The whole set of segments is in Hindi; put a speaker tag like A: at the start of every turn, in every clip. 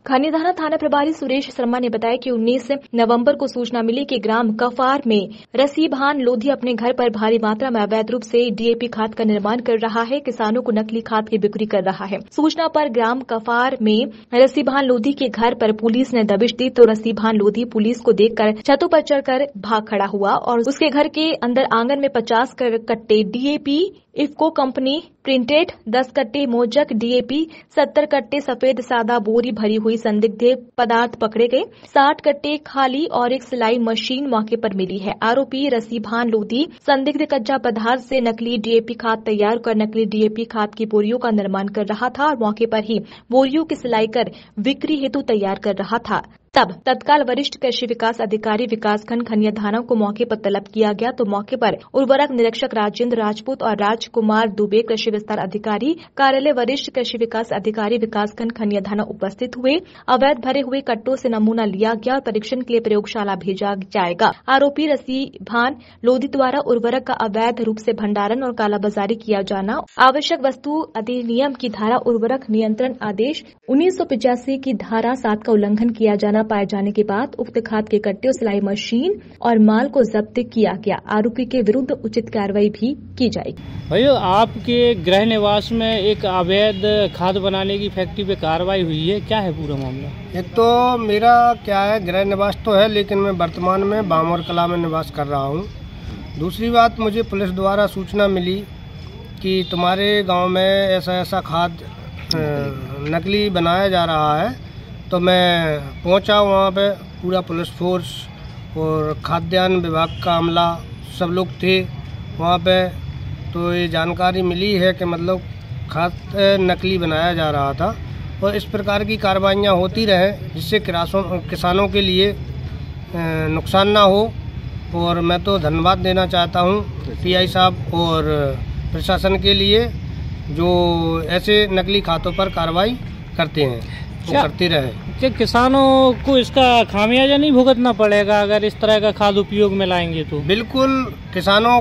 A: खनिधाना थाना प्रभारी सुरेश शर्मा ने बताया कि 19 नवंबर को सूचना मिली कि ग्राम कफार में रसीभान लोधी अपने घर पर भारी मात्रा में अवैध रूप से डीएपी खाद का निर्माण कर रहा है, किसानों को नकली खाद की बिक्री कर रहा है। सूचना पर ग्राम कफार में रसीभान लोधी के घर पर पुलिस ने दबिश दी तो रसीभान लोधी पुलिस को देखकर छतों पर चढ़कर भाग खड़ा हुआ और उसके घर के अंदर आंगन में 50 कट्टे डीएपी इफको कंपनी प्रिंटेड, 10 कट्टे मोजक डीएपी, 70 कट्टे सफेद सादा बोरी भरी हुई संदिग्ध पदार्थ पकड़े गए। 60 कट्टे खाली और एक सिलाई मशीन मौके पर मिली है। आरोपी रसीभान लोधी संदिग्ध कच्चा पदार्थ से नकली डीएपी खाद तैयार कर नकली डीएपी खाद की बोरियों का निर्माण कर रहा था और मौके पर ही बोरियों की सिलाई कर बिक्री हेतु तैयार कर रहा था। तब तत्काल वरिष्ठ कृषि विकास अधिकारी विकासखंड खनियाधाना को मौके पर तलब किया गया तो मौके पर उर्वरक निरीक्षक राजेंद्र राजपूत और राजकुमार दुबे कृषि विस्तार अधिकारी कार्यालय वरिष्ठ कृषि विकास अधिकारी विकासखंड खनियाधाना उपस्थित हुए। अवैध भरे हुए कट्टों से नमूना लिया गया और परीक्षण के लिए प्रयोगशाला भेजा जाएगा। आरोपी रसीभान लोधी द्वारा उर्वरक का अवैध रूप से भंडारण और कालाबाजारी किया जाना, आवश्यक वस्तु अधिनियम की धारा उर्वरक नियंत्रण आदेश 1985 की धारा 7 का उल्लंघन किया जाना पाए जाने के बाद उक्त खाद के कट्टे और सिलाई मशीन और माल को जब्त किया गया। आरोपी के विरुद्ध उचित कार्रवाई भी की जाएगी।
B: भैया, आपके गृह निवास में एक अवैध खाद बनाने की फैक्ट्री पे कार्रवाई हुई है, क्या है पूरा मामला?
C: एक तो मेरा क्या है, गृह निवास तो है लेकिन मैं वर्तमान में बामोर कला में निवास कर रहा हूँ। दूसरी बात, मुझे पुलिस द्वारा सूचना मिली कि तुम्हारे गाँव में ऐसा ऐसा खाद नकली बनाया जा रहा है, तो मैं पहुंचा वहाँ पे। पूरा पुलिस फोर्स और खाद्यान्न विभाग का अमला सब लोग थे वहाँ पे। तो ये जानकारी मिली है कि मतलब खाद नकली बनाया जा रहा था और इस प्रकार की कार्रवाइयाँ होती रहें जिससे किसानों के लिए नुकसान ना हो। और मैं तो धन्यवाद देना चाहता हूँ पीआई साहब और प्रशासन के लिए जो ऐसे नकली खातों पर कार्रवाई करते हैं, वो करते रहे।
B: क्या किसानों को इसका खामियाजा नहीं भुगतना पड़ेगा अगर इस तरह का खाद उपयोग में लाएंगे तो? बिल्कुल,
C: किसानों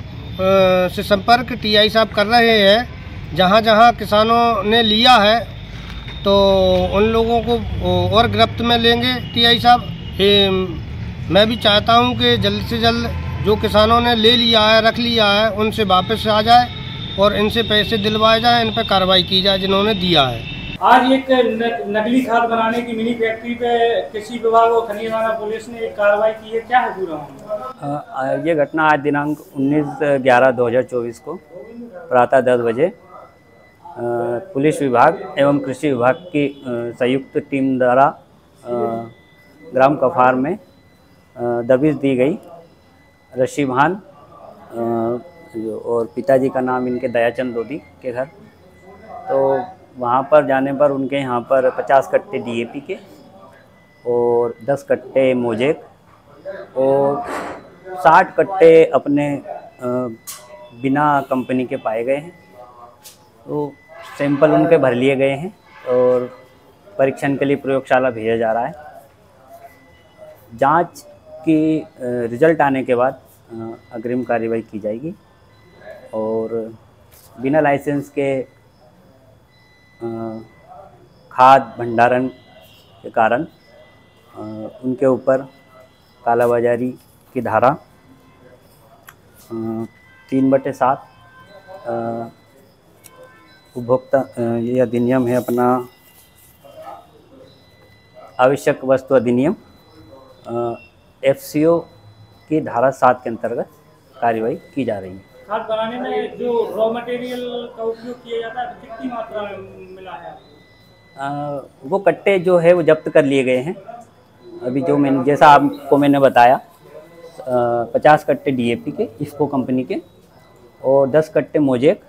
C: से संपर्क टीआई साहब कर रहे हैं। जहाँ जहाँ किसानों ने लिया है तो उन लोगों को और गिरफ्त में लेंगे टीआई साहब। मैं भी चाहता हूँ कि जल्द से जल्द जो किसानों ने ले लिया है, रख लिया है, उनसे वापस आ जाए और इनसे पैसे दिलवाए जाए, इन पर कार्रवाई की जाए जिन्होंने दिया है।
B: आज एक नकली खाद बनाने की मिनी फैक्ट्री पे कृषि विभाग और खनियाधाना पुलिस ने एक कार्रवाई की है, क्या है पूरा मामला?
D: ये घटना आज दिनांक 19/11/2024 को प्रातः 10 बजे पुलिस विभाग एवं कृषि विभाग की संयुक्त टीम द्वारा ग्राम कफार में दबिश दी गई। रसीभान और पिताजी का नाम इनके दयाचंद लोधी के घर। तो वहाँ पर जाने पर उनके यहाँ पर 50 कट्टे डीएपी के और 10 कट्टे मोजेक और 60 कट्टे अपने बिना कंपनी के पाए गए हैं। तो सैंपल उनके भर लिए गए हैं और परीक्षण के लिए प्रयोगशाला भेजा जा रहा है। जांच की रिजल्ट आने के बाद अग्रिम कार्रवाई की जाएगी और बिना लाइसेंस के खाद भंडारण के कारण उनके ऊपर कालाबाजारी की धारा 3/7 उपभोक्ता ये अधिनियम है अपना आवश्यक वस्तु अधिनियम FCO की धारा 7 के अंतर्गत कार्रवाई की जा रही है।
B: खाद बनाने में जो रॉ मटेरियल का उपयोग किया जाता है कितनी मात्रा में मिला है?
D: वो कट्टे जो है वो जब्त कर लिए गए हैं। अभी जो मैंने जैसा आपको मैंने बताया 50 कट्टे डीएपी के इफको कंपनी के और 10 कट्टे मोजेक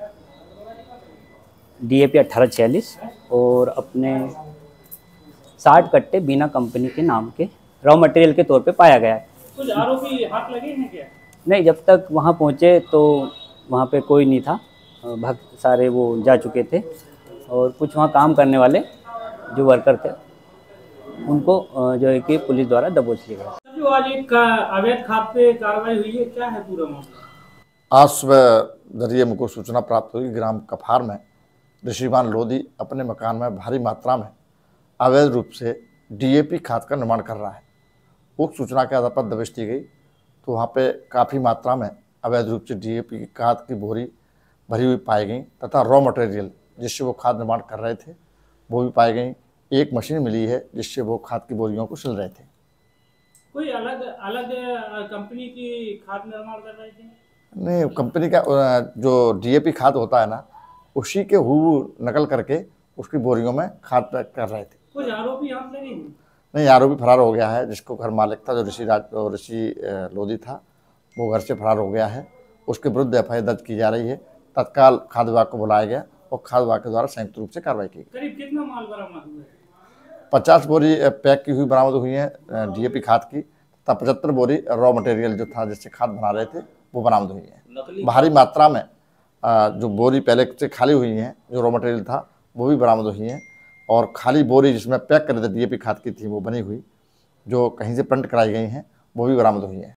D: डीएपी 1846 और अपने 60 कट्टे बिना कंपनी के नाम के रॉ मटेरियल के तौर पे पाया गया है।
B: कुछ आरोपी हाथ लगे हैं क्या?
D: नहीं, जब तक वहाँ पहुँचे तो वहाँ पे कोई नहीं था, सारे वो जा चुके थे और कुछ वहाँ काम करने वाले जो वर्कर थे उनको जो है कि पुलिस द्वारा दबोच लिया गया।
B: जो आज एक अवैध खाद पे कार्रवाई हुई है, क्या है पूरा मामला?
E: आज सुबह जरिए मुझको सूचना प्राप्त हुई ग्राम कफार में रसीभान लोधी अपने मकान में भारी मात्रा में अवैध रूप से डीएपी खाद का निर्माण कर रहा है। उक्त सूचना के आधार पर दबिश दी गई तो वहाँ पे काफ़ी मात्रा में अवैध रूप से डीएपी की खाद की बोरी भरी हुई पाई गई तथा रॉ मटेरियल जिससे वो खाद निर्माण कर रहे थे वो भी पाई गई। एक मशीन मिली है जिससे वो खाद की बोरियों को सिल रहे थे।
B: कोई अलग अलग कंपनी की खाद निर्माण कर रहे थे?
E: नहीं, कंपनी का जो डीएपी खाद होता है ना, उसी के हूबहू नकल करके उसकी बोरियों में खाद पैक कर रहे थे।
B: कुछ आरोपी हाथ लगे?
E: नहीं, आरोपी फरार हो गया है। जिसको घर मालिक था जो ऋषि लोधी था, वो घर से फरार हो गया है। उसके विरुद्ध एफआईआर दर्ज की जा रही है। तत्काल खाद्य विभाग को बुलाया गया और खाद्य विभाग के द्वारा संयुक्त रूप से कार्रवाई की गई।
B: करीब कितना माल बरामद हुआ है?
E: 50 बोरी पैक की हुई बरामद हुई है डीएपी खाद की तथा 75 बोरी रॉ मटेरियल जो था जिससे खाद बना रहे थे वो बरामद हुई है। भारी मात्रा में जो बोरी पहले से खाली हुई हैं जो रॉ मटेरियल था वो भी बरामद हुई हैं और खाली बोरी जिसमें पैक करे थे डीएपी खाद की थी वो बनी हुई जो कहीं से प्रिंट कराई गई हैं वो भी बरामद हुई है।